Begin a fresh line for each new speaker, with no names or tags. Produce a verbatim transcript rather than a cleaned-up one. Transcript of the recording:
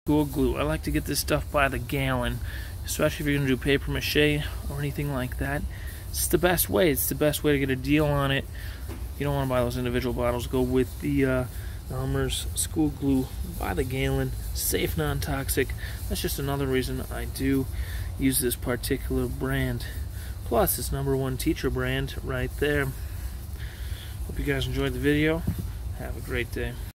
School glue. I like to get this stuff by the gallon, especially if you're going to do paper mache or anything like that. It's the best way. It's the best way to get a deal on it. You don't want to buy those individual bottles. Go with the uh, Elmer's school glue by the gallon. Safe, non-toxic. That's just another reason I do use this particular brand. Plus, it's number one teacher brand right there. Hope you guys enjoyed the video. Have a great day.